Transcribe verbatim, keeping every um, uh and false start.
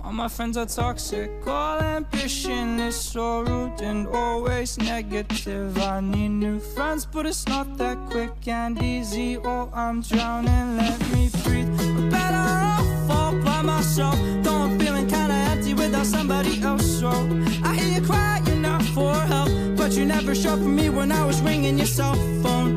All my friends are toxic, all ambition is so rude and always negative. I need new friends, but it's not that quick and easy. Oh, I'm drowning, let me breathe. I'm better off all by myself, though I'm feeling kinda empty without somebody else. So I hear you crying out for help, but you never showed for me when I was ringing your cell phone.